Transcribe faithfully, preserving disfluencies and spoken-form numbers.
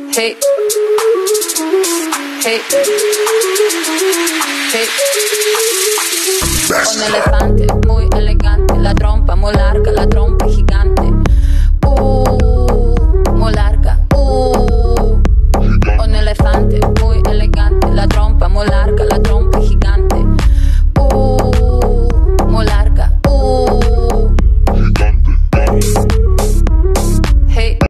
Hey. Hey. Hey. Un elefante muy elegante, la trompa muy larga, la trompa gigante.